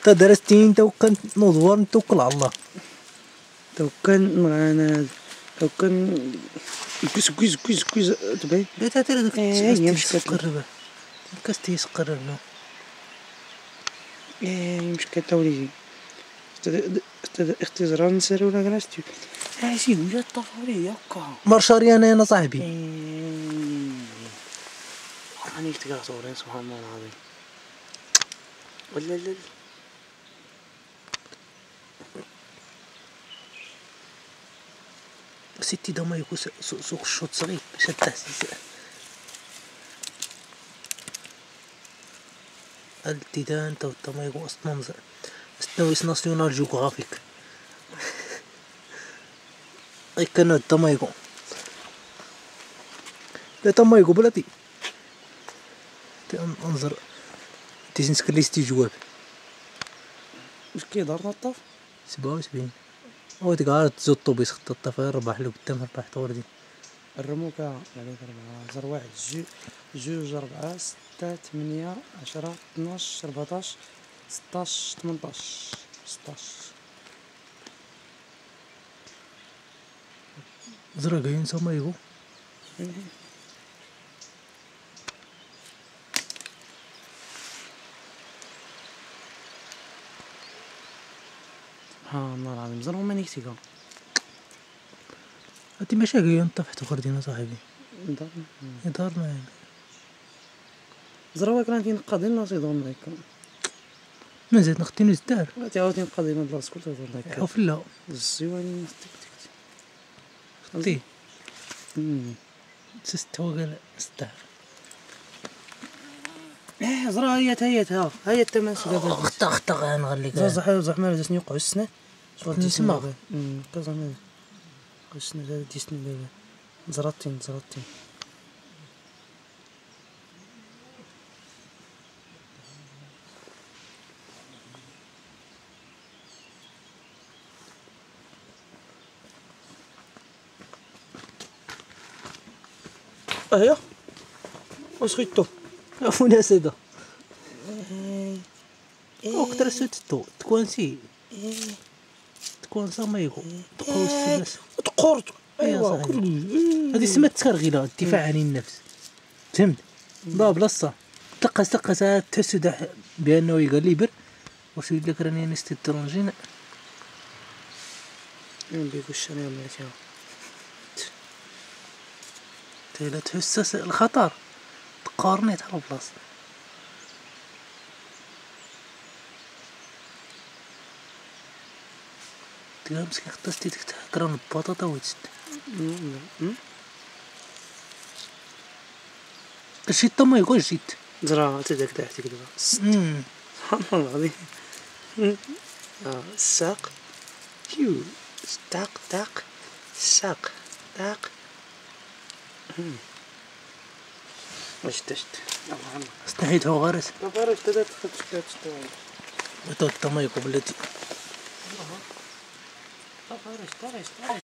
تا درستين تو كان نوضوار نتوكل على الله. تو كان معنا تو كان كويس تبعي. لا ترى داك يمشي تقرب كاستي يسقرب له. يمشي كتولي اختزران نسالو ولا غنستي سي ويا الطفوري هكا مرشاري انا صاحبي راني تقرا صورين سبحان الله العظيم ولا لا ستي دما يكون سوق الشوط صغير شد التيدان تو دما يكون اصلا استويس ناسيونال جيوغرافيك اي كان دما يكون لا دما يكون بلاتي انظر تيسنسك ليستي جواب واش كيدار الطاف 77 هو تقعد تزوطو بيس خط الطفاير ربح له قدام ربح طوردي الرموكا عليك 4 0 1 2 4 6 8 10 12 14 16 18 16 زرقين سما يقو سبحان الله العظيم زرو ما نكتيكا هاتي مشاكل انت تحت خردينا صاحبي دارنا زرو كان تنقضي لنا صيدون هكا مازال نختي نزدار تعاود نقضي لنا بلاص كل تهضر هكا حفله الزواني خدي تستوى قال استار زرا هي التماس اختا غنغليك زعما هذا شنو يوقع السنه نسمع زعما السنه هذا ديسني بابا زراتين اهيا واش خيطو عفوني سيدا وقت رسوتو تكونسي تكونسا ما يكون تقوس الناس تقورت ايوا هذه سمات ترغيله الدفاع عن النفس فهمت لا بلاصه تلقى ساعات تحس بانه يقال لي بر واش يقول لك راني نستي الترونجين بيقول الشنو مالتها تيلا تحس الخطر تقارني تاع البلاصه تلقى مسكين خطستي ديك تهكران البطاطا ويتسد الشيت ما يكون شيت زرا تدك تحتك دابا سبحان الله العظيم الساق كيو تاق الساق تاق واش تشت استحيت هو غارس غارس تدات تو ما يكون بلاتي غارس